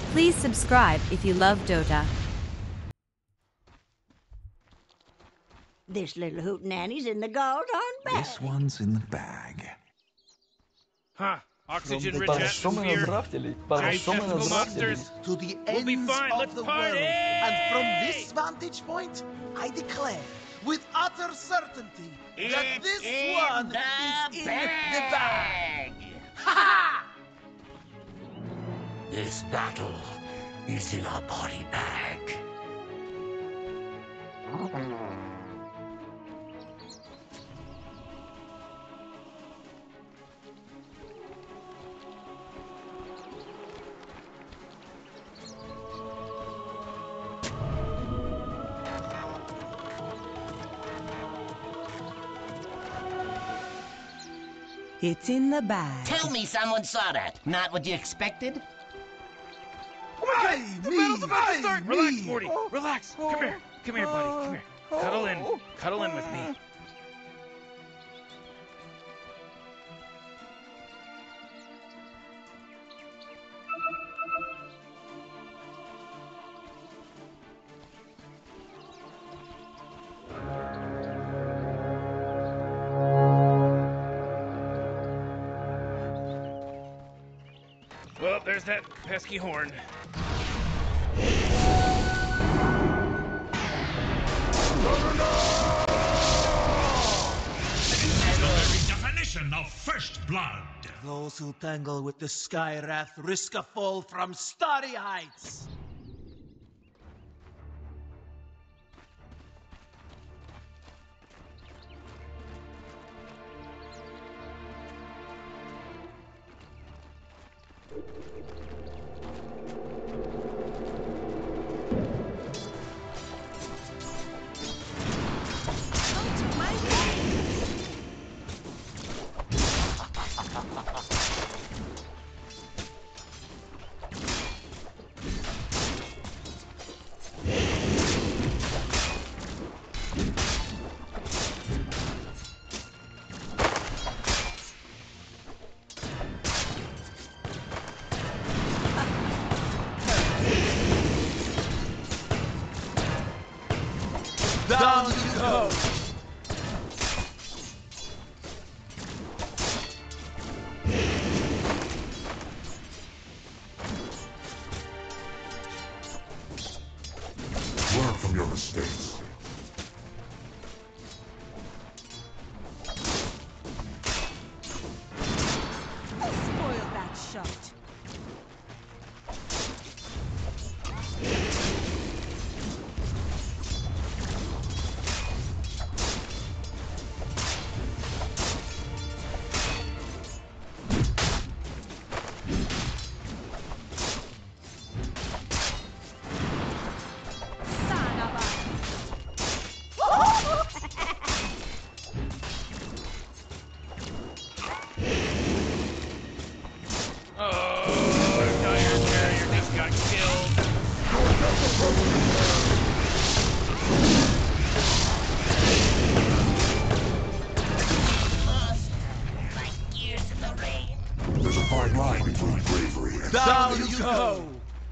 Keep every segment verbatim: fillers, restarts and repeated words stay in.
Please subscribe if you love Dota. This little hootenanny's in the gold-horn bag. This one's in the bag. Huh. Oxygen rich Bara som en atmosphere. draftelik. Bara Giant som en tentacle draftelik. monsters. To the We'll be ends fine. of Let's the party! world. And from this vantage point, I declare with utter certainty that this one is in the bag. Ha ha! This battle is in our body bag. It's in the bag. Tell me someone saw that. Not what you expected? Hey, The me! battle's about to Hey, start! me! Relax, Morty. Relax. Come here. Come here, buddy. Come here. Cuddle in. Cuddle in with me. Well, there's that pesky horn. The very definition of first blood. Those who tangle with the Sky Wrath risk a fall from starry heights. Down you go! Learn from your mistakes. Spoil that shot. Son of Oh, Dire Carrier just got killed. Lost. Like years in the rain. There's a fine line between bravery and... Down you go!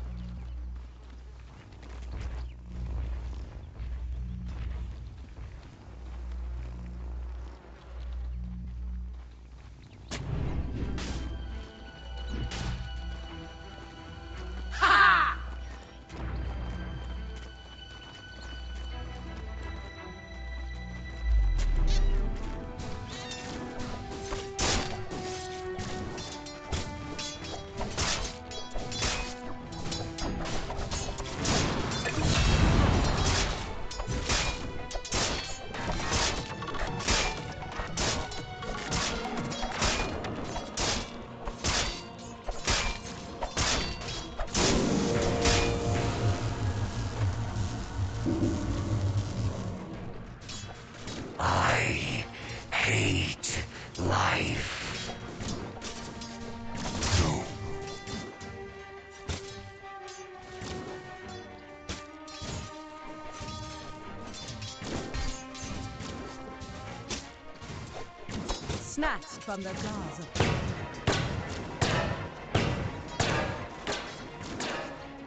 I hate life. No. snatched from the jaws of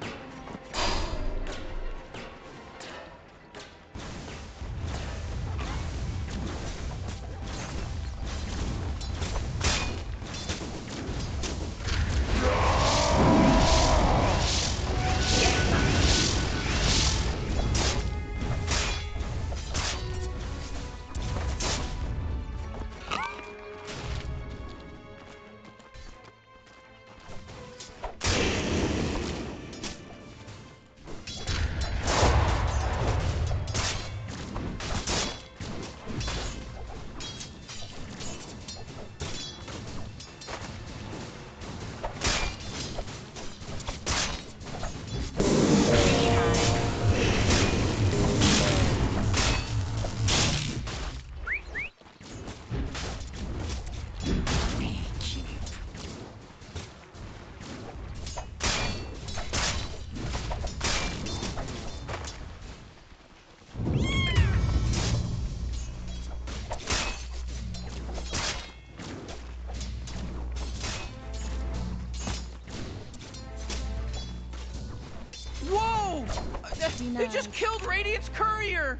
They just killed Radiant's courier!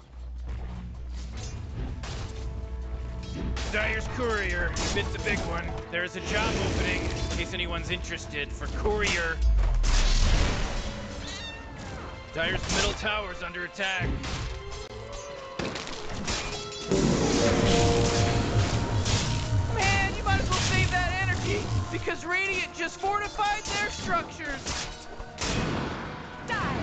Dire's courier, you missed the big one. There's a job opening, in case anyone's interested, for courier. Dire's middle tower's under attack. Man, you might as well save that energy, because Radiant just fortified their structures. Die.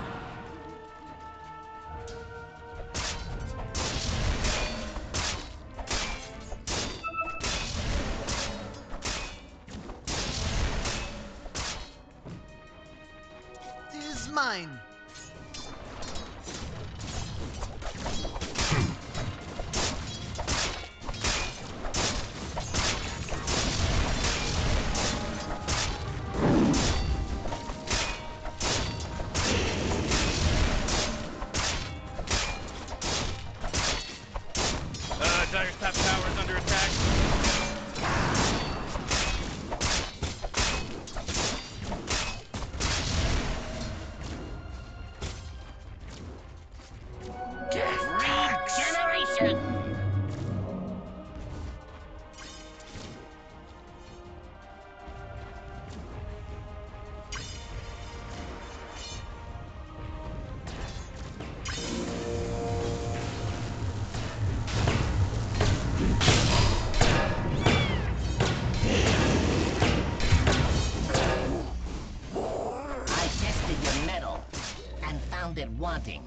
Tis mine. Uh, Dire's top tower is under attack. Regeneration! I tested your metal and found it wanting.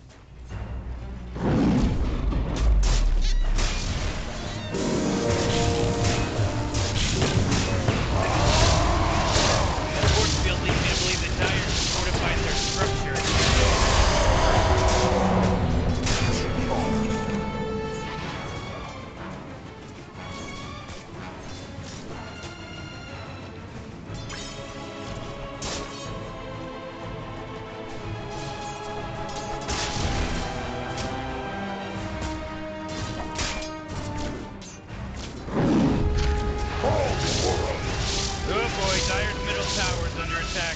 The force field leads me to believe that Dire just fortified their structure. Oh boy, Dire's middle tower is under attack.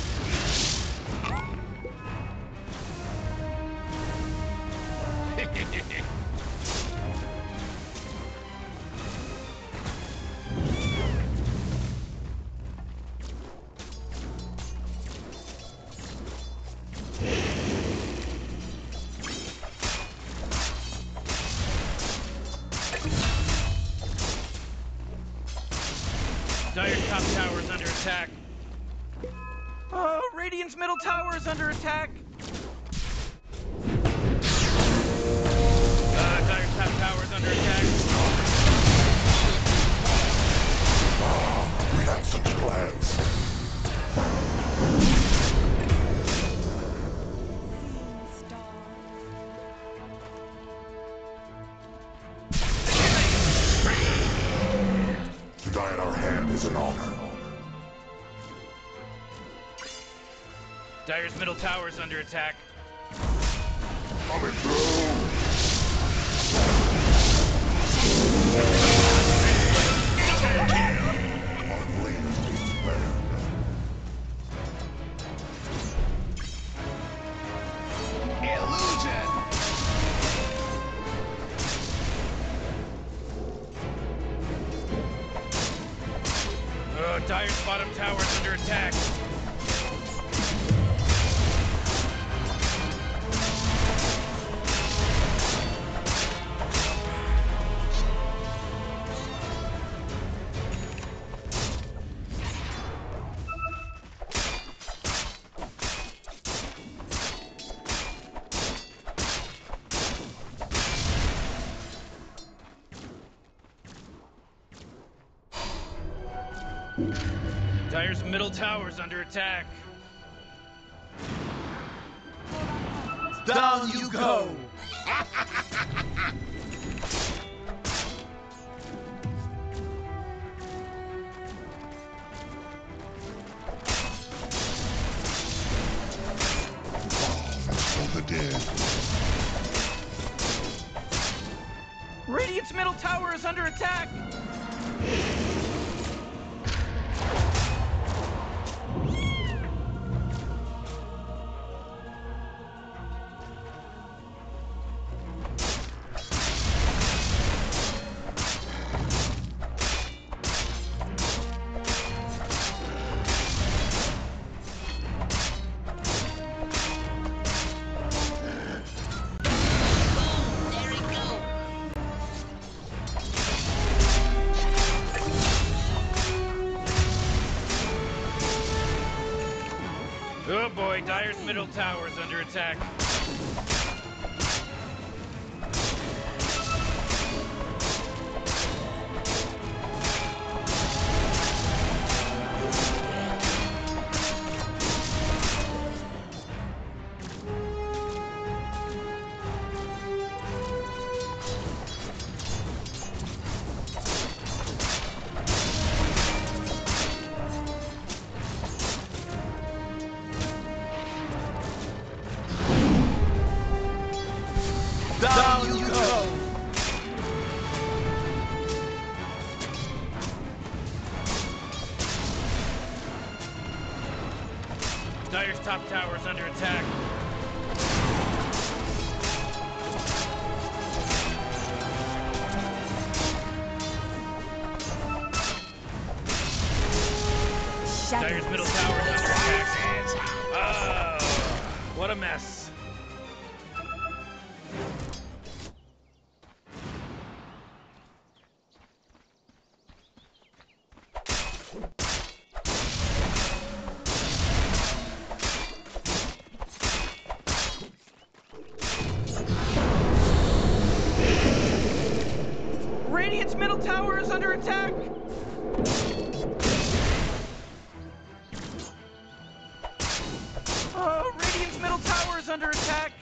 Dire's top tower is under attack. Oh, Radiant's middle tower is under attack. Uh, Dire's top tower is under attack. We had such plans. To die at our hand is an honor. Dire's middle tower is under attack. Coming through. Our blade is being spared. Illusion! Oh, Dire's bottom tower is under attack. Dire's middle tower is under attack. Down you go! For the dead. Radiant's middle tower is under attack. Oh boy, Dire's middle tower is under attack. Down you go! Dire's top tower is under attack. Dire's middle tower is under attack. Oh, what a mess. Radiant's middle tower is under attack! Oh, Radiant's middle tower is under attack!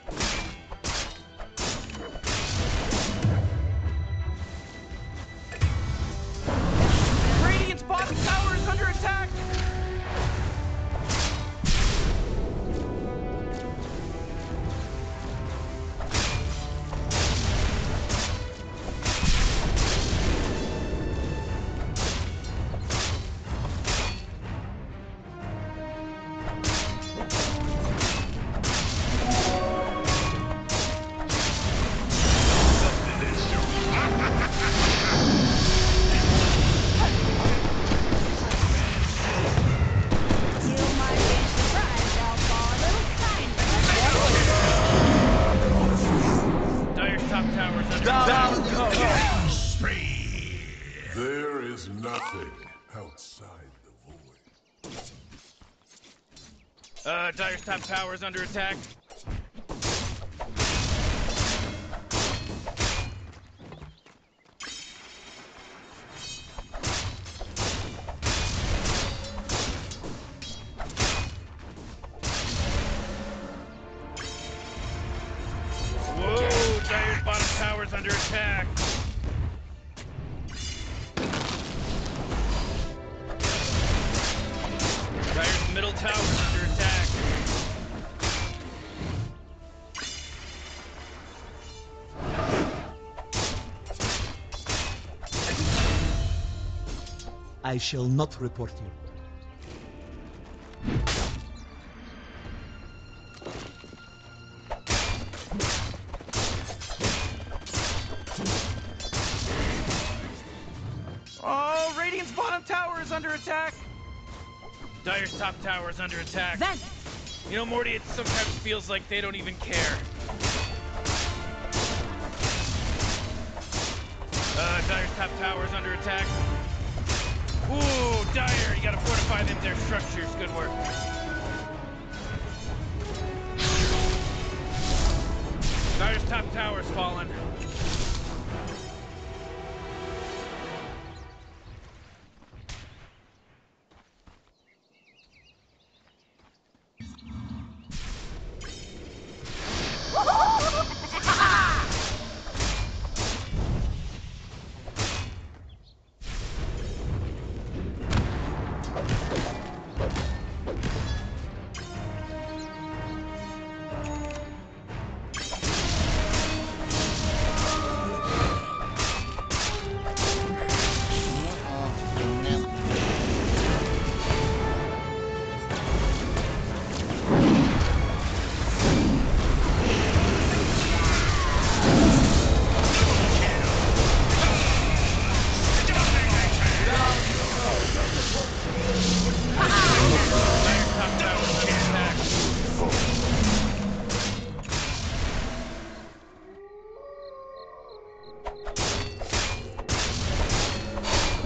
Radiant's bottom tower is under attack! There is nothing outside the void. Uh, Dire's top tower is under attack. Whoa, Dire's bottom tower is under attack. Dire's middle tower is under attack. I shall not report you. Oh, Radiant's bottom tower is under attack. Dire's top tower is under attack. Then. You know, Morty, it sometimes feels like they don't even care. Uh, Dire's top tower is under attack. Ooh, Dire, you gotta fortify them, their structures. Good work. Dire's top tower's fallen.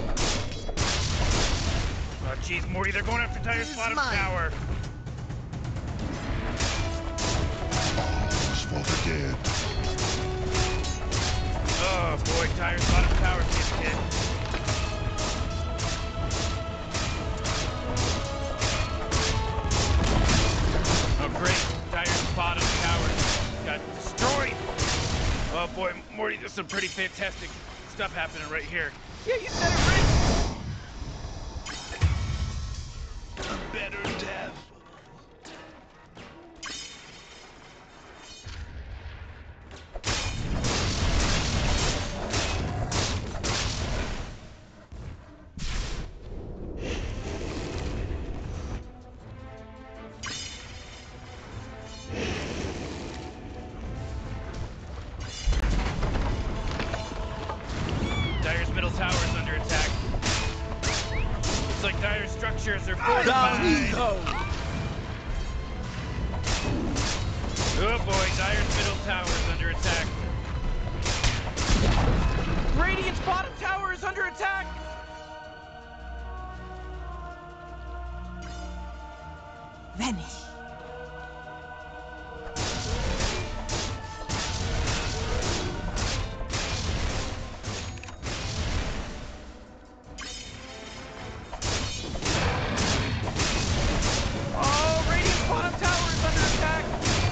Jeez, Morty, they're going after Dire's bottom tower. Boy, Morty, there's some pretty fantastic stuff happening right here. Yeah, you said it right. A better death. Dire's middle tower is under attack. Looks like Dire's structures are fortified. Down you go. Oh boy, Dire's middle tower is under attack. Radiant's bottom tower is under attack. Vanish. Oh, Radiant's bottom tower is under attack.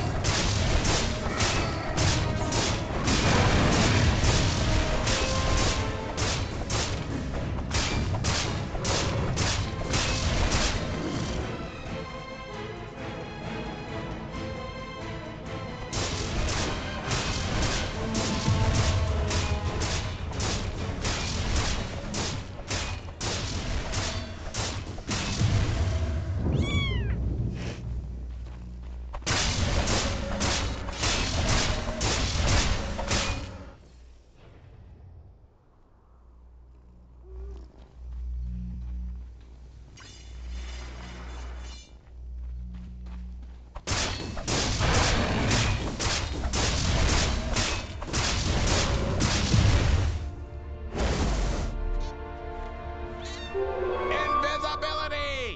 Invisibility!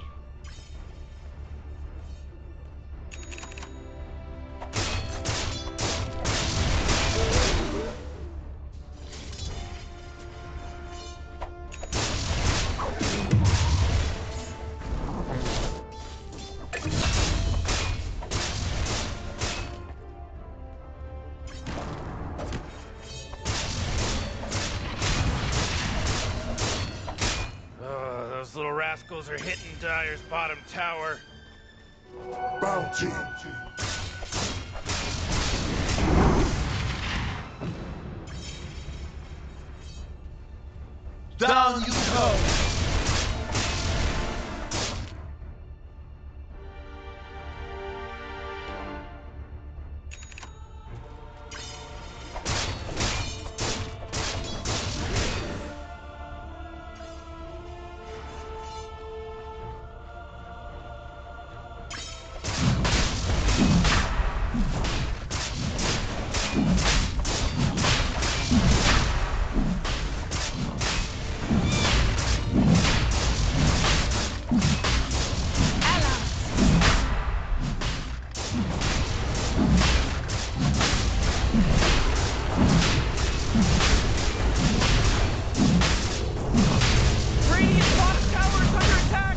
Oh, those little rascals are hitting Dire's bottom tower. Bounty. Down you go. Radiant's bottom tower is under attack.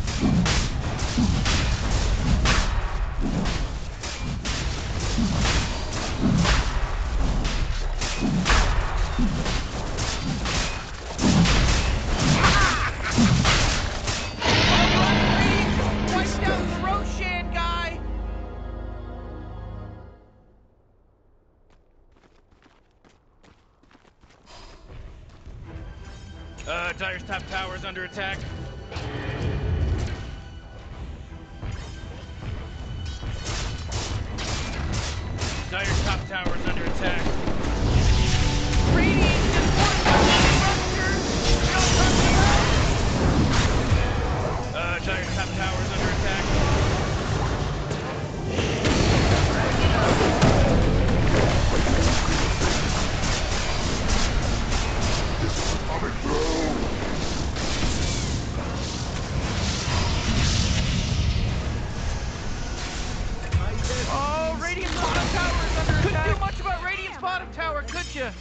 Radiant wiped down the Roshan guy. Uh, Dire's top tower is under attack. Dire's top tower is under attack. Radiant just fortified structure. You know what I'm talking about? Uh, Dire's top tower is under attack. Oh, Radiant's bottom tower is under attack. Couldn't do much about Radiant's bottom tower, could you?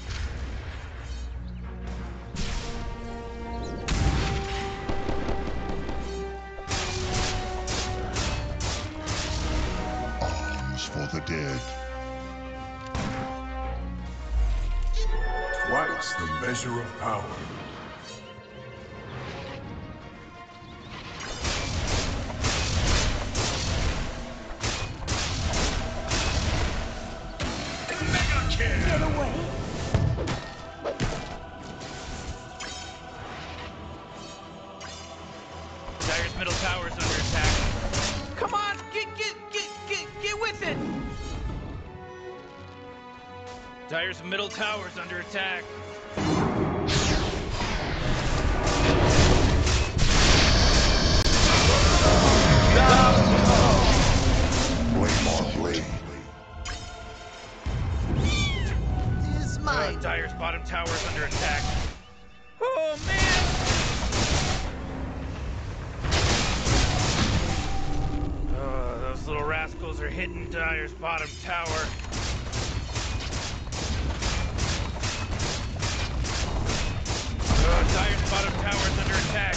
Arms for the dead. Twice the measure of power. Mega kill! Get away. Dire's middle tower's under attack. Come on, get, get, get, get, get with it! Dire's middle tower's under attack. Blade on blade. Is Uh, mine. Dire's bottom tower's under attack. Oh, man! Oh, those little rascals are hitting Dire's bottom tower. Oh, Dire's bottom tower's under attack.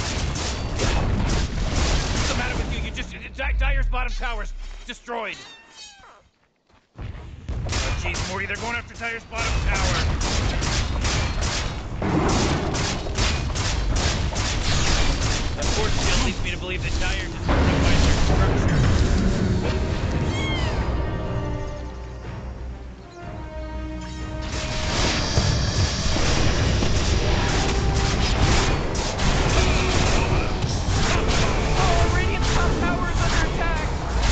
What's the matter with you? You just... Di Dire's bottom tower's destroyed. Oh, jeez, Morty, they're going after Dire's bottom tower. That force field leads me to believe that Dire just fortified their structure. Oh, Radiant's top tower is under attack!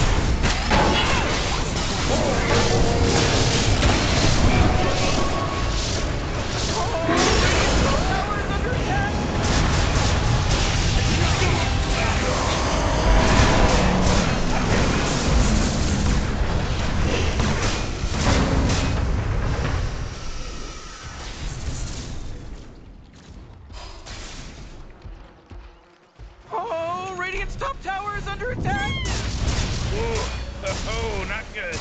Oh, Radiant's top tower is under attack! Ooh, oh, not good.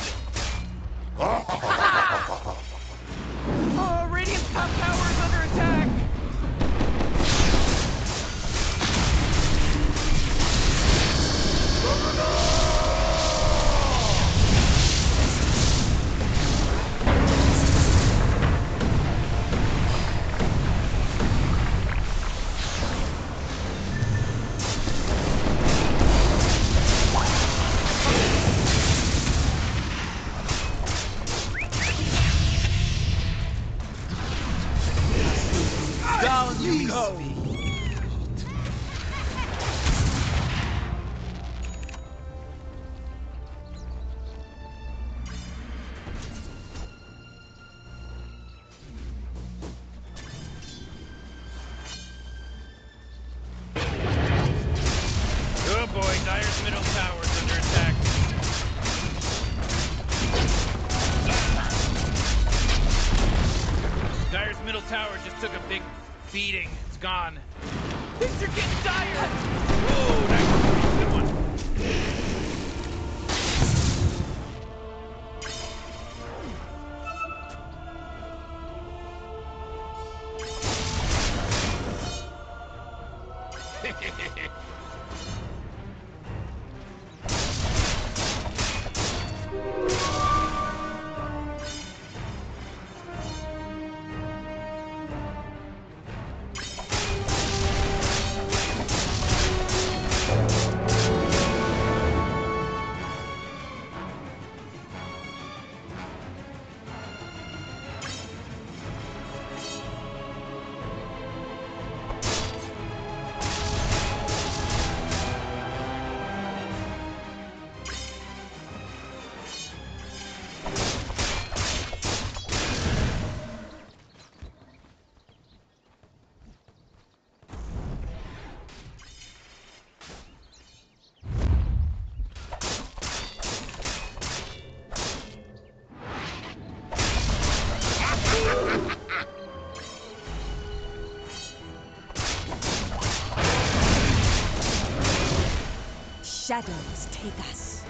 Oh, Radiant's top tower is under attack! Down you go. Oh boy, Dire's middle tower is under attack. Dire's middle tower just took a big beating. It's gone. Things are getting dire! Whoa, nice. Good one. Shadows take us.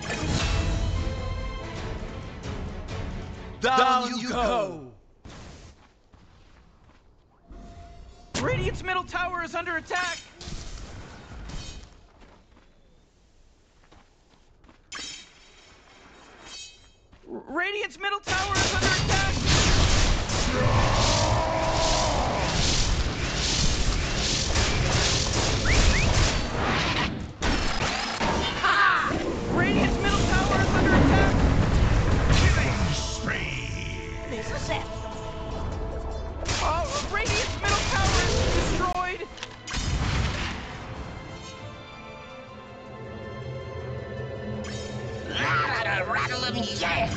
Down, you go. Radiant's middle tower is under attack! Radiant's middle tower is under attack! Ha! Radiant's middle tower is under attack! Killing spree. This is it. Oh, Radiant's middle tower is destroyed! Rattle, rattle 'em, yeah!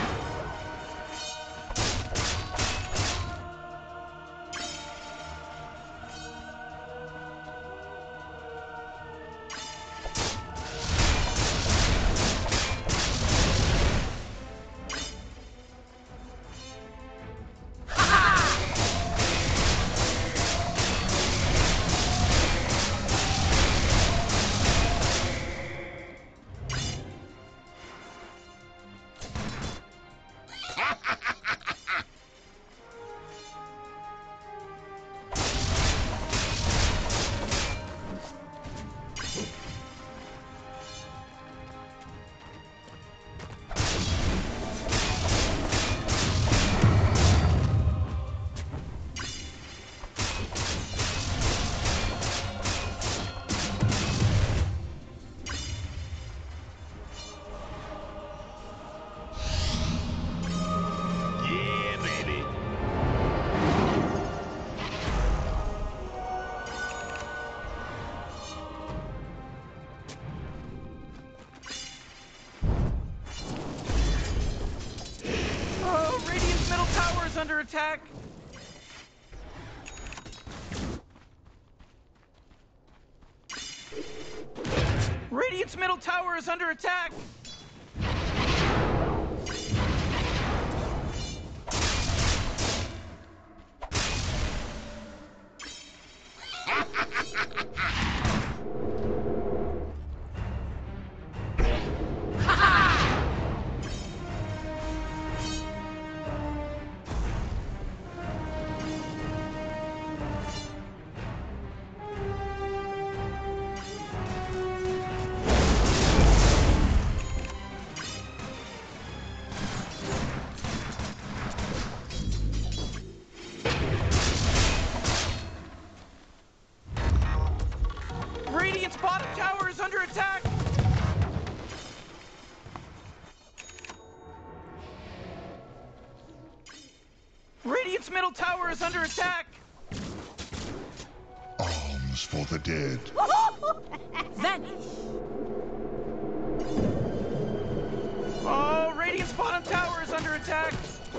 Yeah, baby. Oh, Radiant's middle tower is under attack! Radiant's middle tower is under attack! Radiant's bottom tower is under attack! Radiant's middle tower is under attack! Arms for the dead. Vanish. Oh, Radiant's bottom tower is under attack!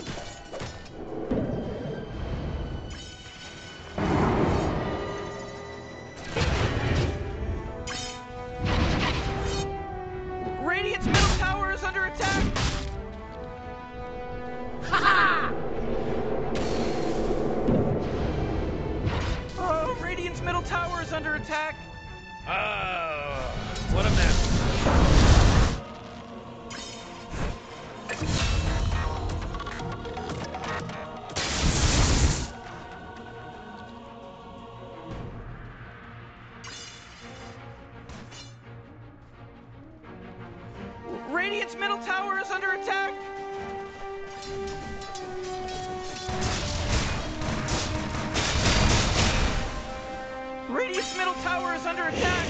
Radiant's middle tower is under attack! Ha! Oh, Radiant's middle tower is under attack! Oh, what a mess. Radiant's middle tower is under attack! Radiant's middle tower is under attack!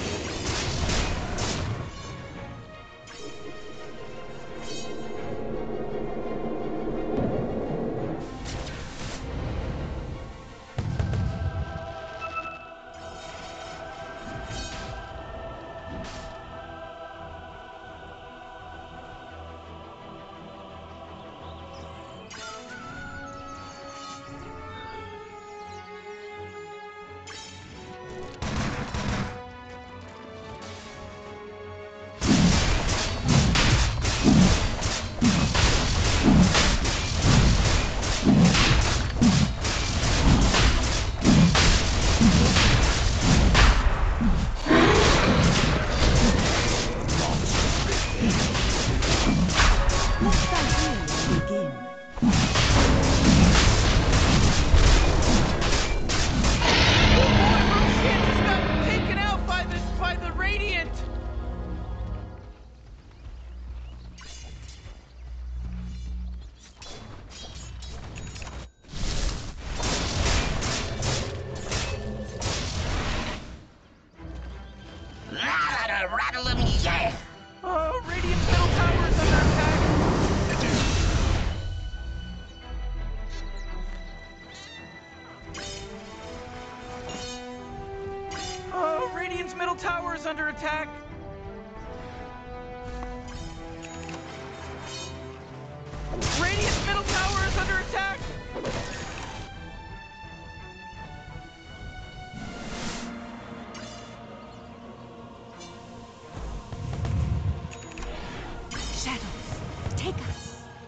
Take us.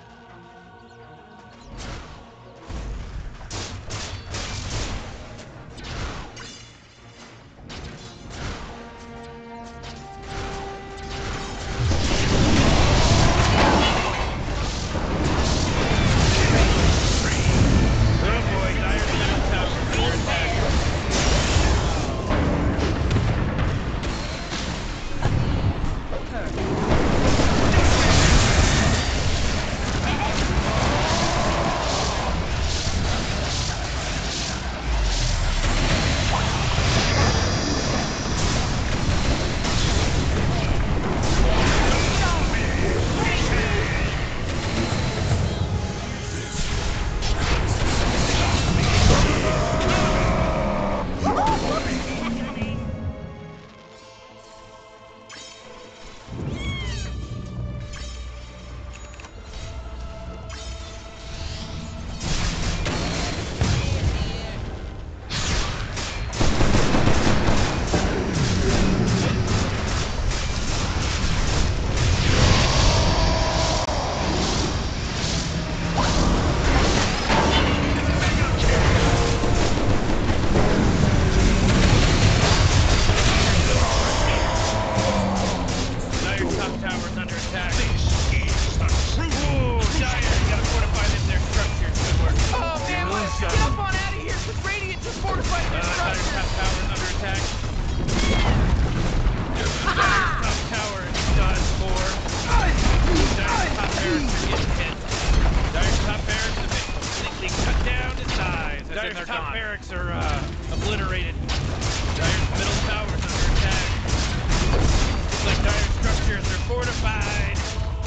Dire's top barracks are uh, obliterated. Dire's middle tower's under attack. Looks like Dire's structures are fortified.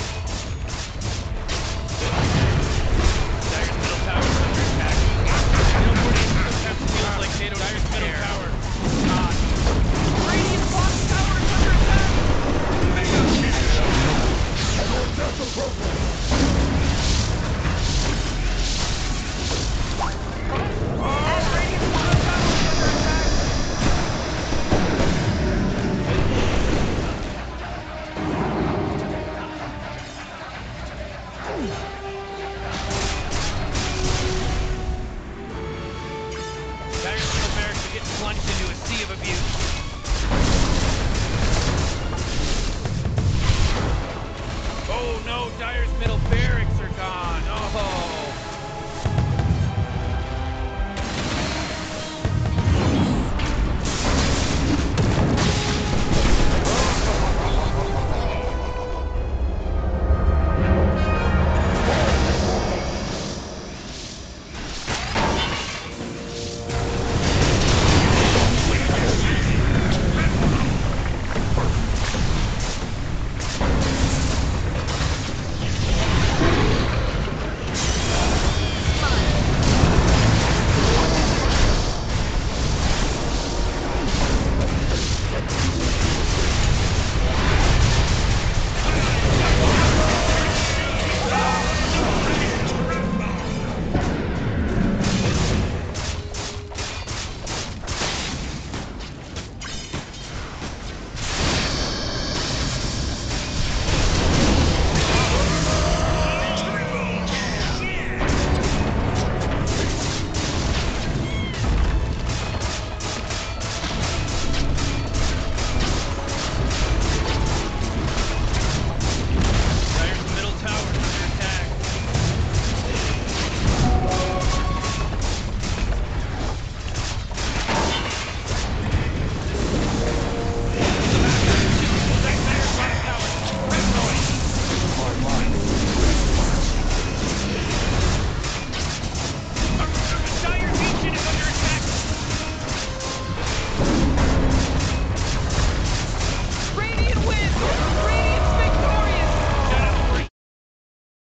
Dire's middle tower's under attack. Sometimes it feels like NATO Dire's middle tower. God. Radiant box tower is under attack. Mega kill. Your death appropriate. Plunged into a sea of abuse. Oh no, Dire's middle barracks are gone. Oh.